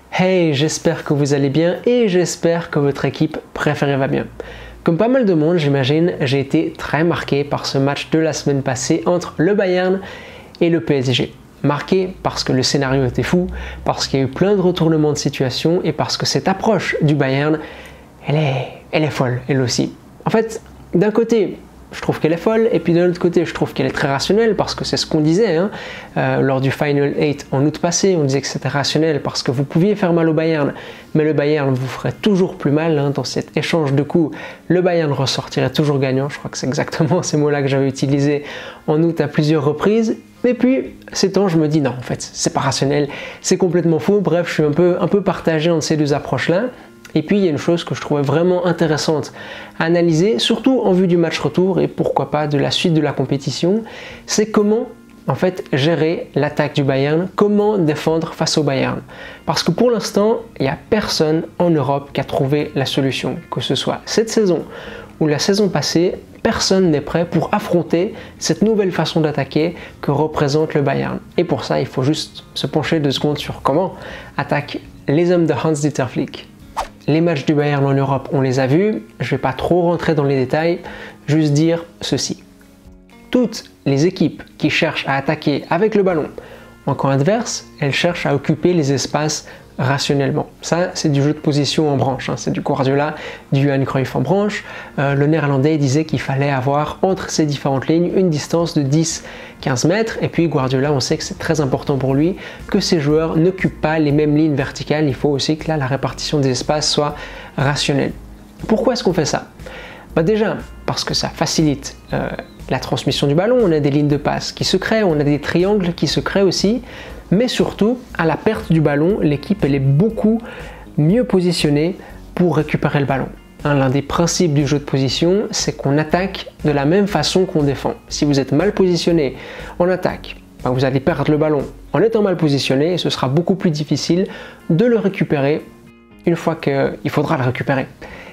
Hey, j'espère que vous allez bien et j'espère que votre équipe préférée va bien. Comme pas mal de monde, j'imagine, j'ai été très marqué par ce match de la semaine passée entre le Bayern et le PSG. Marqué parce que le scénario était fou, parce qu'il y a eu plein de retournements de situation et parce que cette approche du Bayern, elle est folle, elle aussi. En fait, d'un côté, je trouve qu'elle est folle, et puis de l'autre côté, je trouve qu'elle est très rationnelle, parce que c'est ce qu'on disait lors du Final 8 en août passé, on disait que c'était rationnel parce que vous pouviez faire mal au Bayern, mais le Bayern vous ferait toujours plus mal dans cet échange de coups. Le Bayern ressortirait toujours gagnant, je crois que c'est exactement ces mots-là que j'avais utilisés en août à plusieurs reprises. Et puis, ces temps, je me dis non, en fait, c'est pas rationnel, c'est complètement faux. Bref, je suis un peu partagé entre ces deux approches-là. Et puis il y a une chose que je trouvais vraiment intéressante à analyser, surtout en vue du match retour et pourquoi pas de la suite de la compétition, c'est comment en fait gérer l'attaque du Bayern, comment défendre face au Bayern. Parce que pour l'instant, il n'y a personne en Europe qui a trouvé la solution, que ce soit cette saison ou la saison passée, personne n'est prêt pour affronter cette nouvelle façon d'attaquer que représente le Bayern. Et pour ça, il faut juste se pencher 2 secondes sur comment attaquent les hommes de Hans-Dieter Flick. Les matchs du Bayern en Europe, on les a vus, je ne vais pas trop rentrer dans les détails, juste dire ceci. Toutes les équipes qui cherchent à attaquer avec le ballon en camp adverse, elles cherchent à occuper les espaces rationnellement. Ça, c'est du jeu de position en branche, c'est du Guardiola, du Johan Cruyff en branche. Le néerlandais disait qu'il fallait avoir entre ces différentes lignes une distance de 10-15 mètres, et puis Guardiola, on sait que c'est très important pour lui que ses joueurs n'occupent pas les mêmes lignes verticales, il faut aussi que là, la répartition des espaces soit rationnelle. Pourquoi est-ce qu'on fait ça? Déjà, parce que ça facilite la transmission du ballon, on a des lignes de passe qui se créent, on a des triangles qui se créent aussi, mais surtout, à la perte du ballon, l'équipe elle est beaucoup mieux positionnée pour récupérer le ballon. L'un des principes du jeu de position, c'est qu'on attaque de la même façon qu'on défend. Si vous êtes mal positionné en attaque, vous allez perdre le ballon en étant mal positionné et ce sera beaucoup plus difficile de le récupérer une fois qu'il faudra le récupérer.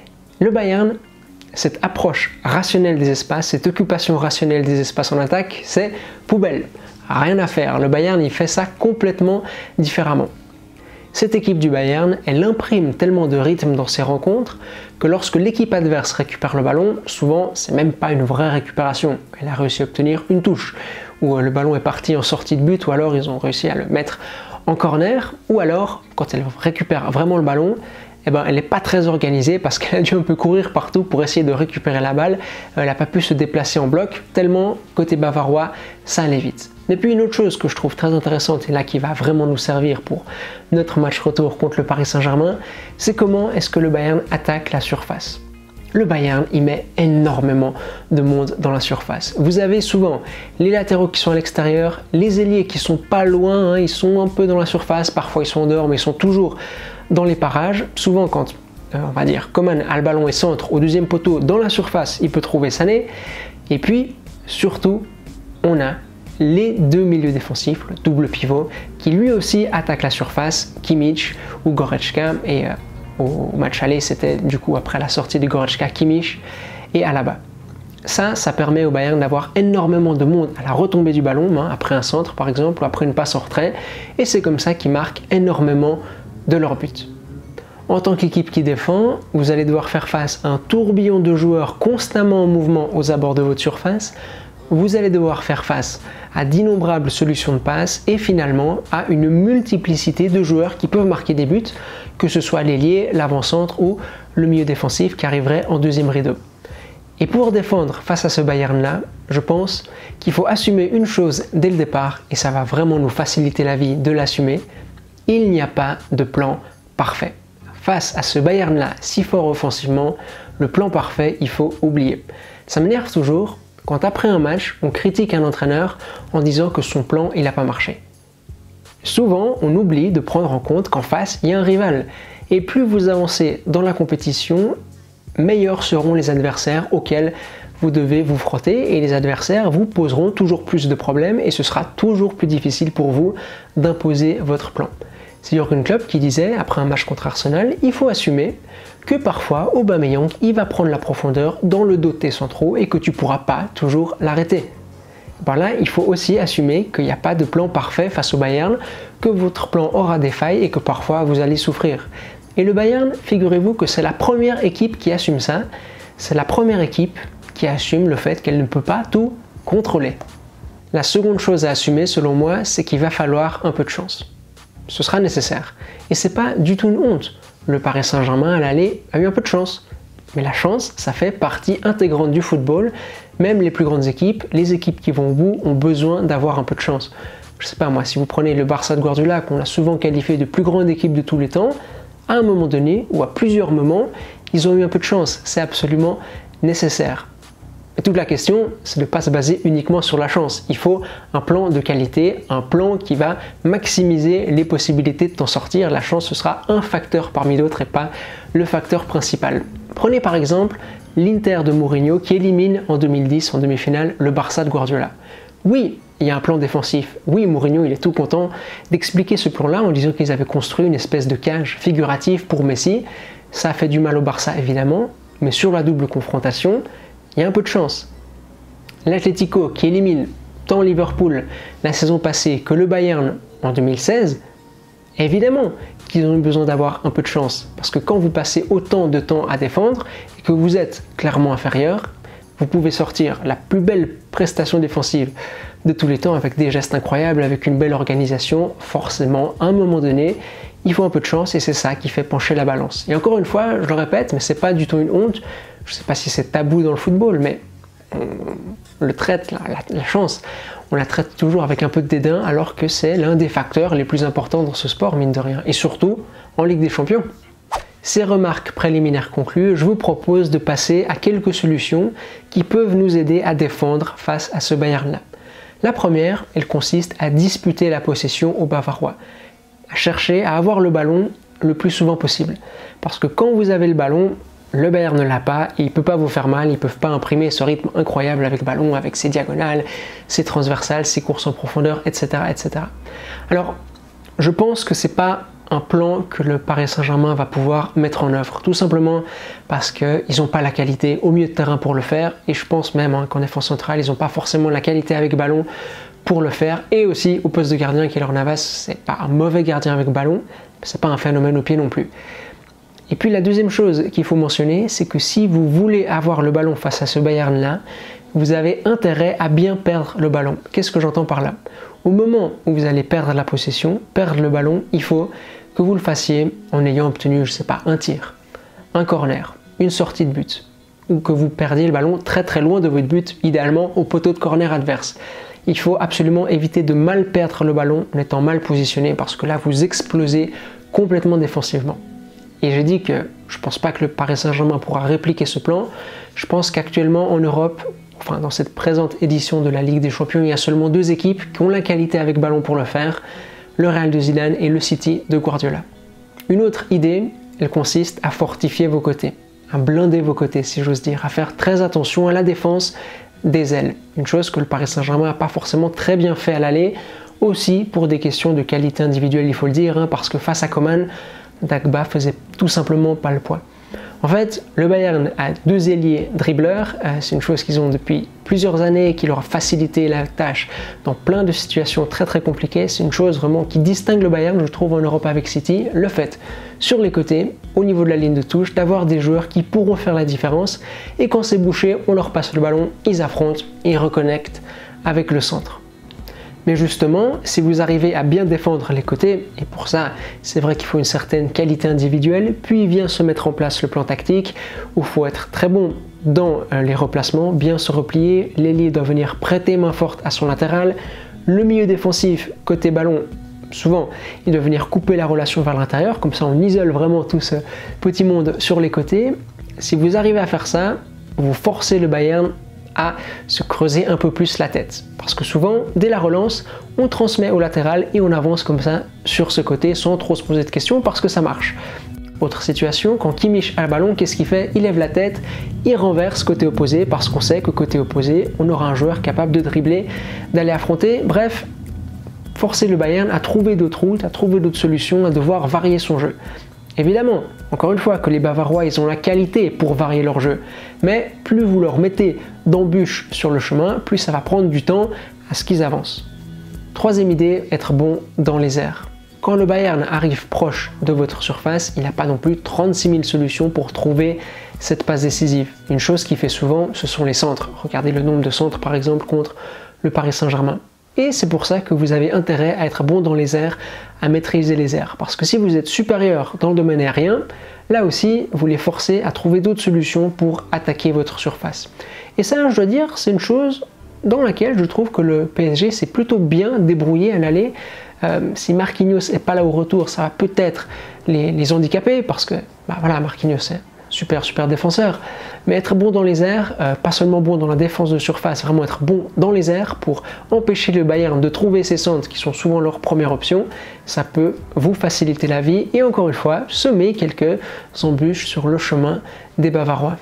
Le Bayern, cette approche rationnelle des espaces, cette occupation rationnelle des espaces en attaque, c'est poubelle. Rien à faire, le Bayern il fait ça complètement différemment. Cette équipe du Bayern, elle imprime tellement de rythme dans ses rencontres que lorsque l'équipe adverse récupère le ballon, souvent c'est même pas une vraie récupération. Elle a réussi à obtenir une touche, ou le ballon est parti en sortie de but, ou alors ils ont réussi à le mettre en corner, ou alors quand elle récupère vraiment le ballon, elle n'est pas très organisée parce qu'elle a dû un peu courir partout pour essayer de récupérer la balle. Elle n'a pas pu se déplacer en bloc, tellement côté bavarois, ça allait vite. Et puis une autre chose que je trouve très intéressante et là qui va vraiment nous servir pour notre match retour contre le Paris Saint-Germain, c'est comment est-ce que le Bayern attaque la surface. Le Bayern, il met énormément de monde dans la surface. Vous avez souvent les latéraux qui sont à l'extérieur, les ailiers qui sont pas loin, ils sont un peu dans la surface, parfois ils sont en dehors mais ils sont toujours dans les parages. Souvent quand, on va dire, Coman a le ballon et centre au deuxième poteau dans la surface, il peut trouver Sané. Et puis, surtout, on a les 2 milieux défensifs, le double pivot, qui lui aussi attaque la surface, Kimmich ou Goretzka. Et au match aller, c'était du coup après la sortie de Goretzka, Kimmich et Alaba. Ça permet au Bayern d'avoir énormément de monde à la retombée du ballon, après un centre par exemple, ou après une passe en retrait. Et c'est comme ça qu'ils marquent énormément de leur but. En tant qu'équipe qui défend, vous allez devoir faire face à un tourbillon de joueurs constamment en mouvement aux abords de votre surface. Vous allez devoir faire face à d'innombrables solutions de passe et finalement à une multiplicité de joueurs qui peuvent marquer des buts, que ce soit l'ailier, l'avant-centre ou le milieu défensif qui arriverait en deuxième rideau. Et pour défendre face à ce Bayern-là, je pense qu'il faut assumer une chose dès le départ et ça va vraiment nous faciliter la vie de l'assumer. Il n'y a pas de plan parfait. Face à ce Bayern-là si fort offensivement, le plan parfait, il faut oublier. Ça m'énerve toujours quand après un match, on critique un entraîneur en disant que son plan, il n'a pas marché. Souvent, on oublie de prendre en compte qu'en face, il y a un rival. Et plus vous avancez dans la compétition, meilleurs seront les adversaires auxquels vous devez vous frotter et les adversaires vous poseront toujours plus de problèmes et ce sera toujours plus difficile pour vous d'imposer votre plan. C'est Jürgen Klopp qui disait, après un match contre Arsenal, il faut assumer que parfois Aubameyang il va prendre la profondeur dans le dos de tes centraux et que tu ne pourras pas toujours l'arrêter. par là, il faut aussi assumer qu'il n'y a pas de plan parfait face au Bayern, que votre plan aura des failles et que parfois vous allez souffrir. Et le Bayern, figurez-vous que c'est la première équipe qui assume ça, c'est la première équipe qui assume le fait qu'elle ne peut pas tout contrôler. La seconde chose à assumer selon moi, c'est qu'il va falloir un peu de chance. Ce sera nécessaire. Et c'est pas du tout une honte. Le Paris Saint-Germain à l'aller a eu un peu de chance. Mais la chance, ça fait partie intégrante du football. Même les plus grandes équipes, les équipes qui vont au bout, ont besoin d'avoir un peu de chance. Je sais pas moi, si vous prenez le Barça de Guardiola, qu'on a souvent qualifié de plus grande équipe de tous les temps, à un moment donné, ou à plusieurs moments, ils ont eu un peu de chance. C'est absolument nécessaire. Et toute la question, c'est de ne pas se baser uniquement sur la chance. Il faut un plan de qualité, un plan qui va maximiser les possibilités de t'en sortir. La chance, ce sera un facteur parmi d'autres et pas le facteur principal. Prenez par exemple l'Inter de Mourinho qui élimine en 2010, en demi-finale, le Barça de Guardiola. Oui, il y a un plan défensif. Oui, Mourinho, il est tout content d'expliquer ce plan-là en disant qu'ils avaient construit une espèce de cage figurative pour Messi. Ça a fait du mal au Barça, évidemment, mais sur la double confrontation, il y a un peu de chance. L'Atlético qui élimine tant Liverpool la saison passée que le Bayern en 2016, évidemment qu'ils ont eu besoin d'avoir un peu de chance. Parce que quand vous passez autant de temps à défendre et que vous êtes clairement inférieur, vous pouvez sortir la plus belle prestation défensive de tous les temps avec des gestes incroyables, avec une belle organisation. Forcément, à un moment donné, il faut un peu de chance et c'est ça qui fait pencher la balance. Et encore une fois, je le répète, mais c'est pas du tout une honte. Je ne sais pas si c'est tabou dans le football, mais on le traite, la chance, on la traite toujours avec un peu de dédain, alors que c'est l'un des facteurs les plus importants dans ce sport, mine de rien, et surtout en Ligue des Champions. Ces remarques préliminaires conclues, je vous propose de passer à quelques solutions qui peuvent nous aider à défendre face à ce Bayern-là. La première, elle consiste à disputer la possession aux Bavarois, à chercher à avoir le ballon le plus souvent possible. Parce que quand vous avez le ballon, le Bayern ne l'a pas, et il ne peut pas vous faire mal, ils ne peuvent pas imprimer ce rythme incroyable avec le ballon, avec ses diagonales, ses transversales, ses courses en profondeur, etc. etc. Alors, je pense que ce n'est pas un plan que le Paris Saint-Germain va pouvoir mettre en œuvre, tout simplement parce qu'ils n'ont pas la qualité au milieu de terrain pour le faire, et je pense même qu'en défense centrale, ils n'ont pas forcément la qualité avec ballon pour le faire, et aussi au poste de gardien Keylor Navas, c'est pas un mauvais gardien avec ballon, c'est pas un phénomène au pied non plus. Et puis la deuxième chose qu'il faut mentionner, c'est que si vous voulez avoir le ballon face à ce Bayern-là, vous avez intérêt à bien perdre le ballon. Qu'est-ce que j'entends par là? Au moment où vous allez perdre la possession, perdre le ballon, il faut que vous le fassiez en ayant obtenu, je ne sais pas, un tir, un corner, une sortie de but, ou que vous perdiez le ballon très très loin de votre but, idéalement au poteau de corner adverse. Il faut absolument éviter de mal perdre le ballon en étant mal positionné, parce que là vous explosez complètement défensivement. Et j'ai dit que je ne pense pas que le Paris Saint-Germain pourra répliquer ce plan. Je pense qu'actuellement en Europe, enfin dans cette présente édition de la Ligue des Champions, il y a seulement deux équipes qui ont la qualité avec ballon pour le faire, le Real de Zidane et le City de Guardiola. Une autre idée, elle consiste à fortifier vos côtés, à blinder vos côtés si j'ose dire, à faire très attention à la défense des ailes. Une chose que le Paris Saint-Germain n'a pas forcément très bien fait à l'aller, aussi pour des questions de qualité individuelle, il faut le dire, parce que face à Coman, Dagba faisait tout simplement pas le poids. En fait, le Bayern a deux ailiers dribbleurs, c'est une chose qu'ils ont depuis plusieurs années et qui leur a facilité la tâche dans plein de situations très très compliquées. C'est une chose vraiment qui distingue le Bayern, je trouve, en Europe avec City, le fait, sur les côtés, au niveau de la ligne de touche, d'avoir des joueurs qui pourront faire la différence, et quand c'est bouché, on leur passe le ballon, ils affrontent, et ils reconnectent avec le centre. Mais justement, si vous arrivez à bien défendre les côtés, et pour ça, c'est vrai qu'il faut une certaine qualité individuelle, puis vient se mettre en place le plan tactique, où il faut être très bon dans les replacements, bien se replier, l'ailier doit venir prêter main forte à son latéral, le milieu défensif, côté ballon, souvent, il doit venir couper la relation vers l'intérieur, comme ça on isole vraiment tout ce petit monde sur les côtés. Si vous arrivez à faire ça, vous forcez le Bayern à se creuser un peu plus la tête. Parce que souvent, dès la relance, on transmet au latéral et on avance comme ça sur ce côté sans trop se poser de questions parce que ça marche. Autre situation, quand Kimmich a le ballon, qu'est-ce qu'il fait? Il lève la tête, il renverse côté opposé parce qu'on sait que côté opposé, on aura un joueur capable de dribbler, d'aller affronter. Bref, forcer le Bayern à trouver d'autres routes, à trouver d'autres solutions, à devoir varier son jeu. Évidemment, encore une fois, que les Bavarois, ils ont la qualité pour varier leur jeu. Mais plus vous leur mettez d'embûches sur le chemin, plus ça va prendre du temps à ce qu'ils avancent. Troisième idée, être bon dans les airs. Quand le Bayern arrive proche de votre surface, il n'a pas non plus 36 000 solutions pour trouver cette passe décisive. Une chose qu'il fait souvent, ce sont les centres. Regardez le nombre de centres par exemple contre le Paris Saint-Germain. Et c'est pour ça que vous avez intérêt à être bon dans les airs, à maîtriser les airs. Parce que si vous êtes supérieur dans le domaine aérien, là aussi, vous les forcez à trouver d'autres solutions pour attaquer votre surface. Et ça, je dois dire, c'est une chose dans laquelle je trouve que le PSG s'est plutôt bien débrouillé à l'aller. Si Marquinhos n'est pas là au retour, ça va peut-être les handicaper parce que voilà, Marquinhos est super défenseur, mais être bon dans les airs, pas seulement bon dans la défense de surface, vraiment être bon dans les airs pour empêcher le Bayern de trouver ses centres qui sont souvent leur première option, ça peut vous faciliter la vie et encore une fois semer quelques embûches sur le chemin des Bavarois.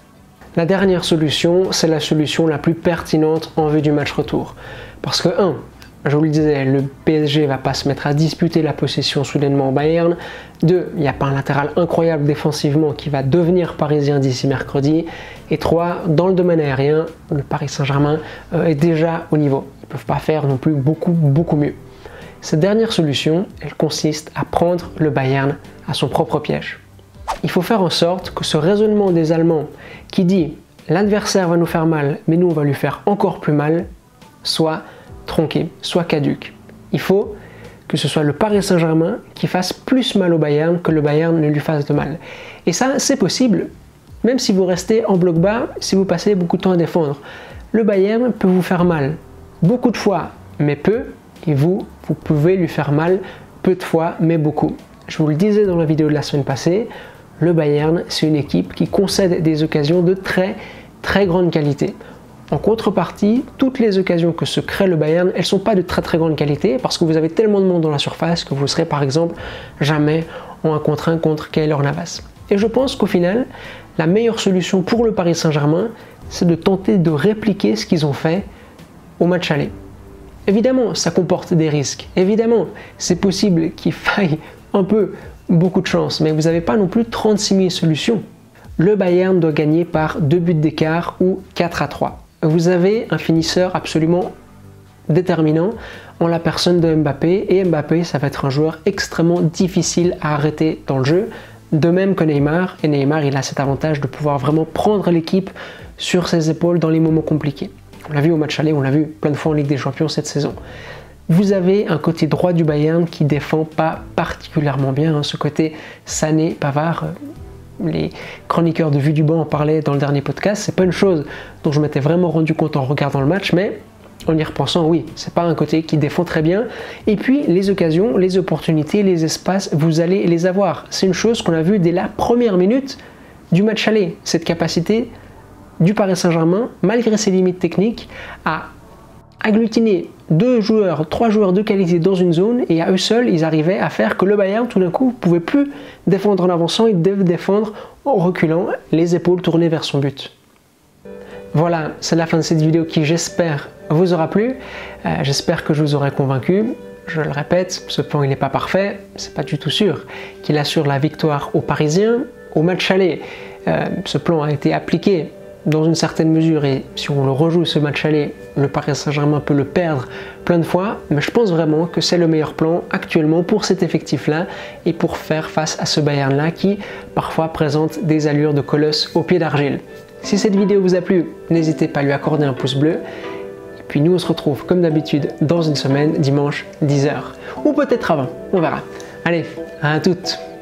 La dernière solution, c'est la solution la plus pertinente en vue du match retour. Parce que 1, je vous le disais, le PSG va pas se mettre à disputer la possession soudainement au Bayern. 2, il n'y a pas un latéral incroyable défensivement qui va devenir parisien d'ici mercredi. Et 3, dans le domaine aérien, le Paris Saint-Germain est déjà au niveau. Ils ne peuvent pas faire non plus beaucoup mieux. Cette dernière solution, elle consiste à prendre le Bayern à son propre piège. Il faut faire en sorte que ce raisonnement des Allemands qui dit l'adversaire va nous faire mal, mais nous on va lui faire encore plus mal, soit tronqué, soit caduque. Il faut que ce soit le Paris Saint-Germain qui fasse plus mal au Bayern que le Bayern ne lui fasse de mal. Et ça, c'est possible, même si vous restez en bloc bas, si vous passez beaucoup de temps à défendre. Le Bayern peut vous faire mal beaucoup de fois, mais peu, et vous pouvez lui faire mal peu de fois, mais beaucoup. Je vous le disais dans la vidéo de la semaine passée, le Bayern, c'est une équipe qui concède des occasions de très grande qualité. En contrepartie, toutes les occasions que se crée le Bayern, elles ne sont pas de très grande qualité parce que vous avez tellement de monde dans la surface que vous serez par exemple jamais en 1 contre 1 contre Keylor Navas. Et je pense qu'au final, la meilleure solution pour le Paris Saint-Germain, c'est de tenter de répliquer ce qu'ils ont fait au match aller. Évidemment, ça comporte des risques. Évidemment, c'est possible qu'il faille beaucoup de chance, mais vous n'avez pas non plus 36 000 solutions. Le Bayern doit gagner par 2 buts d'écart ou 4-3. Vous avez un finisseur absolument déterminant en la personne de Mbappé, et Mbappé, ça va être un joueur extrêmement difficile à arrêter dans le jeu, de même que Neymar, et Neymar, il a cet avantage de pouvoir vraiment prendre l'équipe sur ses épaules dans les moments compliqués. On l'a vu au match aller, on l'a vu plein de fois en Ligue des Champions cette saison. Vous avez un côté droit du Bayern qui défend pas particulièrement bien, ce côté Sané, Pavard. Les chroniqueurs de Vue du Banc en parlaient dans le dernier podcast. C'est pas une chose dont je m'étais vraiment rendu compte en regardant le match, mais en y repensant, oui, c'est pas un côté qui défend très bien. Et puis les occasions, les opportunités, les espaces, vous allez les avoir. C'est une chose qu'on a vue dès la première minute du match aller. Cette capacité du Paris Saint-Germain, malgré ses limites techniques, à agglutiner 2 joueurs, 3 joueurs de qualité dans une zone, et à eux seuls, ils arrivaient à faire que le Bayern, tout d'un coup, ne pouvait plus défendre en avançant, il devait défendre en reculant, les épaules tournées vers son but. Voilà, c'est la fin de cette vidéo qui, j'espère, vous aura plu. J'espère que je vous aurai convaincu. Je le répète, ce plan il n'est pas parfait, c'est pas du tout sûr qu'il assure la victoire aux Parisiens. Au match aller, ce plan a été appliqué dans une certaine mesure, et si on le rejoue ce match aller, le Paris Saint-Germain peut le perdre plein de fois, mais je pense vraiment que c'est le meilleur plan actuellement pour cet effectif-là et pour faire face à ce Bayern-là qui parfois présente des allures de colosse au pied d'argile. Si cette vidéo vous a plu, n'hésitez pas à lui accorder un pouce bleu. Et puis nous on se retrouve comme d'habitude dans une semaine, dimanche 10h. Ou peut-être avant, on verra. Allez, à toutes!